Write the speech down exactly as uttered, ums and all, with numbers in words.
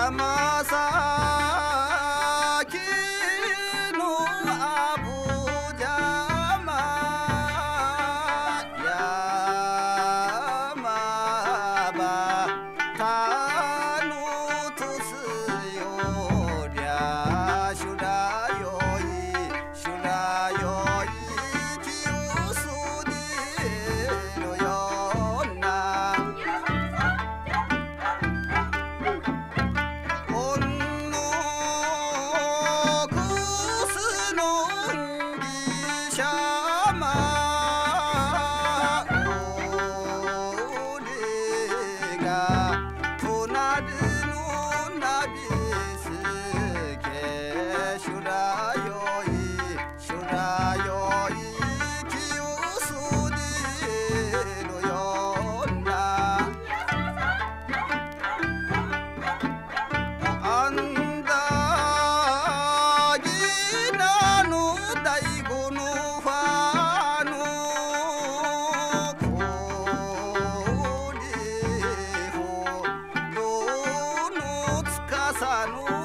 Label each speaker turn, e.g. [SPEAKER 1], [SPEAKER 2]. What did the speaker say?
[SPEAKER 1] 山崎の阿武山山ばたのとすよりゃしゅらよいしゅらよいきうすでろよなほんのくすのんぎしゃま俺が隣のなびすけしゅらよいしゅらよいきうすでろよなあんだぎなのだいごのファのこれほどのつかさの